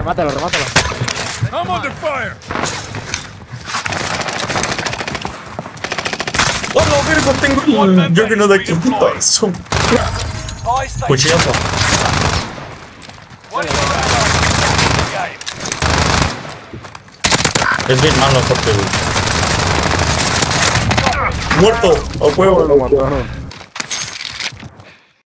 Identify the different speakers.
Speaker 1: Remátalo, remátalo.
Speaker 2: I'm under fire.
Speaker 3: ¡Hola, verga! Tengo el Juggernaut de aquí. Eso. Cuchillazo. Es bien malo, Jorge. Muerto. A huevo.
Speaker 1: Lo mataron.